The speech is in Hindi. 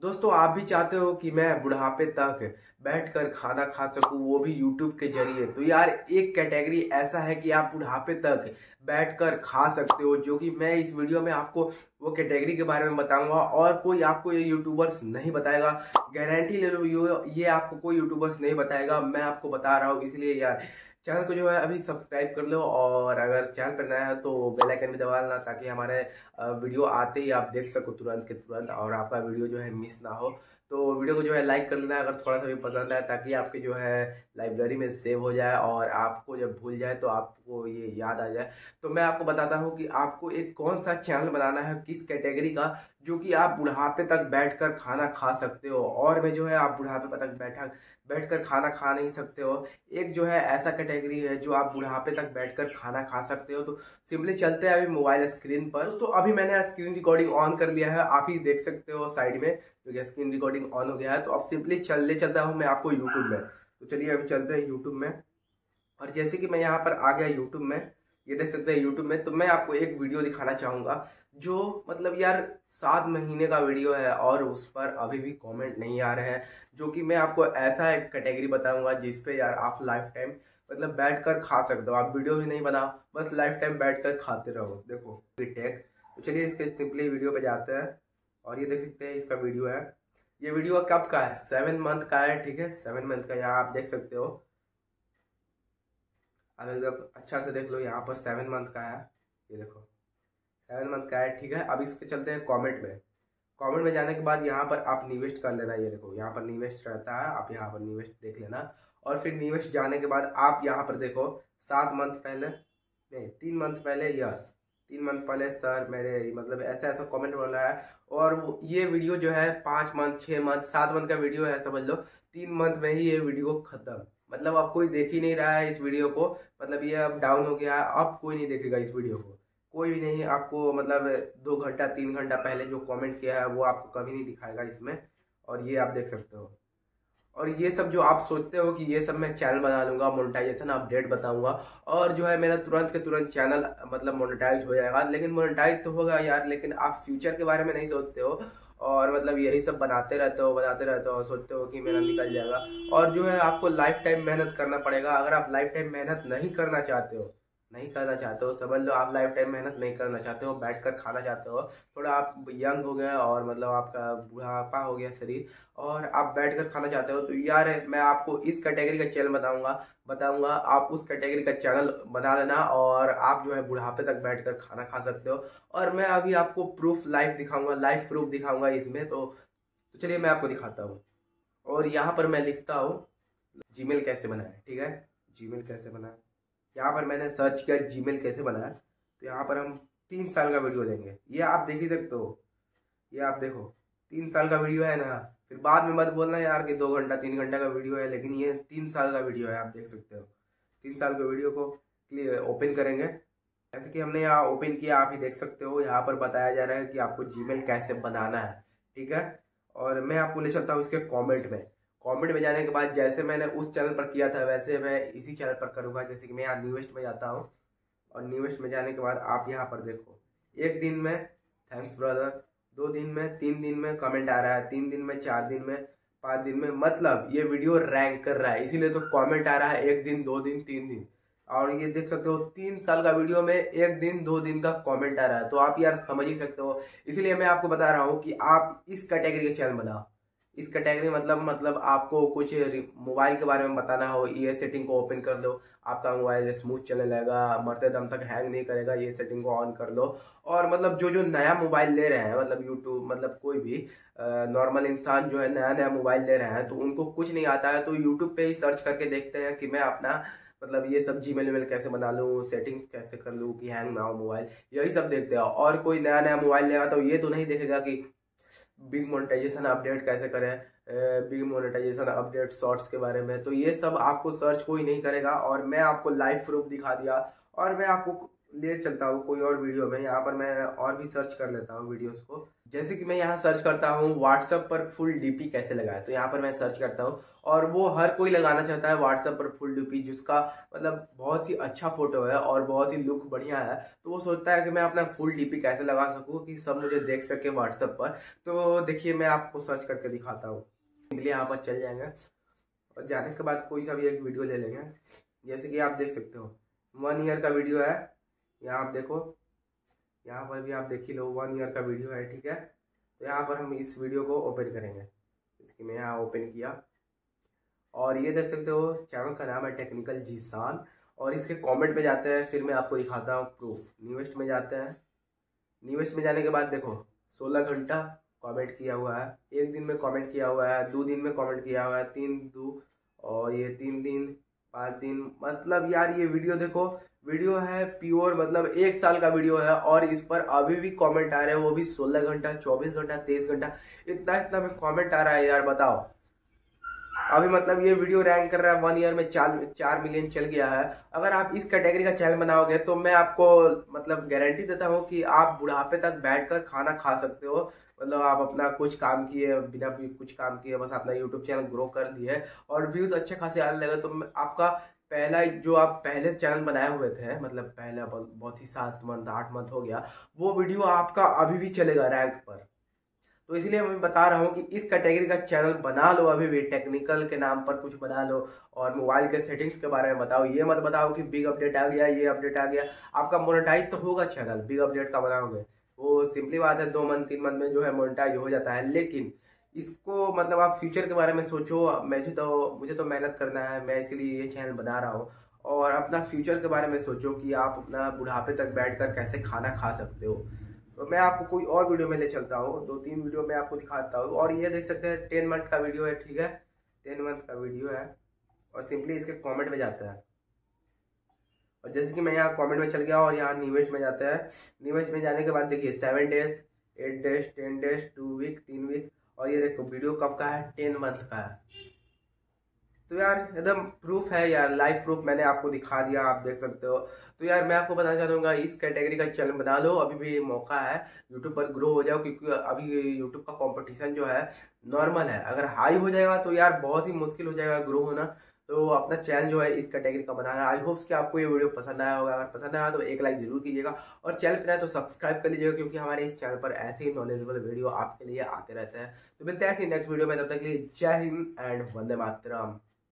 दोस्तों, आप भी चाहते हो कि मैं बुढ़ापे तक बैठकर खाना खा सकूं, वो भी यूट्यूब के जरिए। तो यार, एक कैटेगरी ऐसा है कि आप बुढ़ापे तक बैठकर खा सकते हो, जो कि मैं इस वीडियो में आपको वो कैटेगरी के बारे में बताऊंगा और कोई आपको ये यूट्यूबर्स नहीं बताएगा। गारंटी ले लो, ये आपको कोई यूट्यूबर्स नहीं बताएगा, मैं आपको बता रहा हूँ। इसलिए यार, चैनल को जो है अभी सब्सक्राइब कर लो, और अगर चैनल पर नया है तो बेल आइकन भी दबा लेना, ताकि हमारे वीडियो आते ही आप देख सको तुरंत के तुरंत, और आपका वीडियो जो है मिस ना हो। तो वीडियो को जो है लाइक कर लेना अगर थोड़ा सा भी पसंद आए, ताकि आपके जो है लाइब्रेरी में सेव हो जाए, और आपको जब भूल जाए तो आपको ये याद आ जाए। तो मैं आपको बताता हूँ कि आपको एक कौन सा चैनल बनाना है, किस कैटेगरी का, जो कि आप बुढ़ापे तक बैठकर खाना खा सकते हो। और में जो है आप बुढ़ापे तक बैठकर खाना खा नहीं सकते हो। एक जो है ऐसा कैटेगरी है जो आप बुढ़ापे तक बैठकर खाना खा सकते हो। तो सिंपली चलते हैं अभी मोबाइल स्क्रीन पर। तो अभी मैंने स्क्रीन रिकॉर्डिंग ऑन कर लिया है, आप ही देख सकते हो साइड में, क्योंकि स्क्रीन रिकॉर्डिंग ऑन हो गया है। तो अब सिंपली चलता हूँ मैं आपको यूट्यूब में। तो चलिए अभी चलते हैं यूट्यूब में। और जैसे कि मैं यहाँ पर आ गया यूट्यूब में, ये देख सकते हैं यूट्यूब में। तो मैं आपको एक वीडियो दिखाना चाहूँगा, जो मतलब यार 7 महीने का वीडियो है, और उस पर अभी भी कमेंट नहीं आ रहे हैं। जो कि मैं आपको ऐसा एक कैटेगरी बताऊंगा जिस पे यार आप लाइफ टाइम मतलब बैठ कर खा सकते हो। आप वीडियो भी नहीं बनाओ, बस लाइफ टाइम बैठ कर खाते रहो। देखो टेक। तो चलिए इसके सिंपली वीडियो पे जाते हैं, और ये देख सकते हैं इसका वीडियो है। ये वीडियो कब का है? 7 मंथ का है, ठीक है, 7 मंथ का। यहाँ आप देख सकते हो, अब एकदम अच्छा से देख लो, यहाँ पर 7 मंथ का है। ये देखो 7 मंथ का है, ठीक है। अब इसके चलते हैं कमेंट में। कमेंट में जाने के बाद यहाँ पर आप निवेस्ट कर लेना। ये देखो यहाँ पर निवेस्ट रहता है, आप यहाँ पर निवेस्ट देख लेना। और फिर निवेस्ट जाने के बाद आप यहाँ पर देखो 7 मंथ पहले, नहीं 3 मंथ पहले, यस 3 मंथ पहले सर मेरे मतलब ऐसा ऐसा कमेंट बोल रहा है। और ये वीडियो जो है 5 मंथ 6 मंथ 7 मंथ का वीडियो है, समझ लो 3 मंथ में ही ये वीडियो खत्म। मतलब अब कोई देख ही नहीं रहा है इस वीडियो को, मतलब ये अब डाउन हो गया है, अब कोई नहीं देखेगा इस वीडियो को। कोई भी नहीं आपको, मतलब 2 घंटा 3 घंटा पहले जो कमेंट किया है वो आपको कभी नहीं दिखाएगा इसमें। और ये आप देख सकते हो। और ये सब जो आप सोचते हो कि ये सब मैं चैनल बना लूंगा, मोनेटाइजेशन अपडेट बताऊंगा, और जो है मेरा तुरंत के तुरंत चैनल मतलब मोनेटाइज हो जाएगा। लेकिन मोनेटाइज तो होगा यार, लेकिन आप फ्यूचर के बारे में नहीं सोचते हो, और मतलब यही सब बनाते रहते हो और सोचते हो कि मेरा निकल जाएगा। और जो है आपको लाइफ टाइम मेहनत करना पड़ेगा। अगर आप लाइफ टाइम मेहनत नहीं करना चाहते हो, समझ लो आप लाइफ टाइम मेहनत नहीं करना चाहते हो, बैठकर खाना चाहते हो, थोड़ा आप यंग हो गए और मतलब आपका बुढ़ापा हो गया शरीर, और आप बैठकर खाना चाहते हो, तो यार मैं आपको इस कैटेगरी का चैनल बताऊंगा। आप उस कैटेगरी का चैनल बना लेना, और आप जो है बुढ़ापे तक बैठकर खाना खा सकते हो। और मैं अभी आपको प्रूफ लाइव प्रूफ दिखाऊंगा इसमें। तो चलिए मैं आपको दिखाता हूँ। और यहाँ पर मैं लिखता हूँ जीमेल कैसे बनाए, ठीक है, जीमेल कैसे बनाए। यहाँ पर मैंने सर्च किया जीमेल कैसे बनाया। तो यहाँ पर हम 3 साल का वीडियो देंगे, ये आप देख ही सकते हो। ये आप देखो 3 साल का वीडियो है ना। फिर बाद में मत बोलना यार कि 2 घंटा 3 घंटा का वीडियो है, लेकिन ये 3 साल का वीडियो है, आप देख सकते हो। 3 साल के वीडियो को ओपन करेंगे, जैसे कि हमने यहाँ ओपन किया, आप ही देख सकते हो। यहाँ पर बताया जा रहा है कि आपको जीमेल कैसे बनाना है, ठीक है। और मैं आपको ले चलता हूँ इसके कमेंट में जाने के बाद, जैसे मैंने उस चैनल पर किया था वैसे मैं इसी चैनल पर करूँगा। जैसे कि मैं यहाँ न्यूवेस्ट में जाता हूँ, और न्यूवेस्ट में जाने के बाद आप यहाँ पर देखो, 1 दिन में थैंक्स ब्रदर, 2 दिन में, 3 दिन में कमेंट आ रहा है, 3 दिन में, 4 दिन में, 5 दिन में। मतलब ये वीडियो रैंक कर रहा है, इसीलिए तो कमेंट आ रहा है 1 दिन 2 दिन 3 दिन। और ये देख सकते हो 3 साल का वीडियो में 1 दिन 2 दिन का कमेंट आ रहा है, तो आप यार समझ ही सकते हो। इसलिए मैं आपको बता रहा हूँ कि आप इस कैटेगरी का चैनल बनाओ। इस कैटेगरी मतलब आपको कुछ मोबाइल के बारे में बताना हो, ये सेटिंग को ओपन कर लो, आपका मोबाइल स्मूथ चलने लगेगा, मरते दम तक हैंग नहीं करेगा, ये सेटिंग को ऑन कर लो। और मतलब जो नया मोबाइल ले रहे हैं, मतलब यूट्यूब, मतलब कोई भी नॉर्मल इंसान जो है नया मोबाइल ले रहे हैं, तो उनको कुछ नहीं आता है, तो यूट्यूब पे ही सर्च करके देखते हैं कि मैं अपना मतलब ये सब जीमेल वेल कैसे बना लूँ, सेटिंग्स कैसे कर लूँ कि हैंग ना हो मोबाइल, यही सब देखते हैं। और कोई नया मोबाइल लेगा तो ये तो नहीं देखेगा कि बिग मोनेटाइजेशन अपडेट कैसे करें, बिग मोनेटाइजेशन अपडेट शॉर्ट्स के बारे में। तो ये सब आपको सर्च कोई नहीं करेगा, और मैं आपको लाइव प्रूफ दिखा दिया। और मैं आपको ले चलता हूँ कोई और वीडियो में। यहाँ पर मैं और भी सर्च कर लेता हूँ वीडियोस को। जैसे कि मैं यहाँ सर्च करता हूँ व्हाट्सएप पर फुल डीपी कैसे लगाए, तो यहाँ पर मैं सर्च करता हूँ और वो हर कोई लगाना चाहता है व्हाट्सएप पर फुल डीपी, जिसका मतलब बहुत ही अच्छा फोटो है और बहुत ही लुक बढ़िया है। तो वो सोचता है कि मैं अपना फुल डीपी कैसे लगा सकूँ कि सब मुझे देख सके व्हाट्सएप पर। तो देखिए मैं आपको सर्च करके दिखाता हूँ। यहाँ पर चल जाएंगे और जाने के बाद कोई सा भी एक वीडियो ले लेंगे। जैसे कि आप देख सकते हो 1 ईयर का वीडियो है। यहाँ आप देखो, यहाँ पर भी आप देख ही लो 1 ईयर का वीडियो है, ठीक है। तो यहाँ पर हम इस वीडियो को ओपन करेंगे। इसकी मैं यहाँ ओपन किया और ये देख सकते हो चैनल का नाम है टेक्निकल जीसान। और इसके कमेंट में जाते हैं, फिर मैं आपको दिखाता हूँ प्रूफ। न्यूएस्ट में जाते हैं। न्यूएस्ट में जाने के बाद देखो 16 घंटा कमेंट किया हुआ है, 1 दिन में कमेंट किया हुआ है, 2 दिन में कमेंट किया हुआ है, 3 2 और ये 3 दिन 5 दिन। मतलब यार ये वीडियो देखो, वीडियो है प्योर, मतलब 1 साल का वीडियो है और इस पर अभी भी कमेंट आ रहे हैं, वो भी 16 घंटा 24 घंटा 23 घंटा, इतना में कमेंट आ रहा है यार, बताओ। अभी मतलब ये वीडियो रैंक कर रहा है 1 ईयर में 4 मिलियन चल गया है। अगर आप इस कैटेगरी का चैनल बनाओगे तो मैं आपको मतलब गारंटी देता हूँ कि आप बुढ़ापे तक बैठकर खाना खा सकते हो। मतलब आप अपना कुछ काम किए, बिना भी कुछ काम किए बस अपना यूट्यूब चैनल ग्रो कर दिए और व्यूज अच्छे खासे आने लगे, तो आपका पहला जो आप पहले चैनल बनाए हुए थे, मतलब पहले बहुत ही 7 मंथ 8 मंथ हो गया, वो वीडियो आपका अभी भी चलेगा रैंक पर। तो इसलिए मैं बता रहा हूँ कि इस कैटेगरी का चैनल बना लो, अभी भी टेक्निकल के नाम पर कुछ बना लो और मोबाइल के सेटिंग्स के बारे में बताओ। ये मत बताओ कि बिग अपडेट आ गया, ये अपडेट आ गया। आपका मोनेटाइज तो होगा चैनल बिग अपडेट का बनाओगे, वो सिंपली बात है 2 मंथ 3 मंथ में जो है मोनेटाइज हो जाता है। लेकिन इसको मतलब आप फ्यूचर के बारे में सोचो। मुझे तो मेहनत करना है, मैं इसीलिए ये चैनल बना रहा हूँ। और अपना फ्यूचर के बारे में सोचो कि आप अपना बुढ़ापे तक बैठकर कैसे खाना खा सकते हो। तो मैं आपको कोई और वीडियो में ले चलता हूँ, 2-3 वीडियो में आपको दिखाता हूँ। और ये देख सकते हैं 10 मंथ का वीडियो है, ठीक है, 10 मंथ का वीडियो है। और सिंपली इसके कमेंट में जाता है और जैसे कि मैं यहाँ कमेंट में चल गया और यहाँ न्यूएज में जाता है। न्यूएज में जाने के बाद देखिए 7 days 8 days 10 days 2 week 3 week और ये देखो वीडियो कब का है, 10 मंथ का है। तो यार एकदम प्रूफ है यार, लाइव प्रूफ मैंने आपको दिखा दिया, आप देख सकते हो। तो यार मैं आपको बताना चाहूँगा इस कैटेगरी का चैनल बना लो, अभी भी मौका है, यूट्यूब पर ग्रो हो जाओ। क्योंकि अभी यूट्यूब का कंपटीशन जो है नॉर्मल है, अगर हाई हो जाएगा तो यार बहुत ही मुश्किल हो जाएगा ग्रो होना। तो अपना चैनल जो है इस कैटेगरी का बनाना। आई होप्स कि आपको ये वीडियो पसंद आया होगा। अगर पसंद आया तो एक लाइक जरूर कीजिएगा और चैनल पर आए तो सब्सक्राइब कर लीजिएगा, क्योंकि हमारे इस चैनल पर ऐसे ही नॉलेजेबल वीडियो आपके लिए आते रहते हैं। तो मिलते हैं ऐसी नेक्स्ट वीडियो में, तब तक के लिए जय हिंद एंड वंदे मातरम।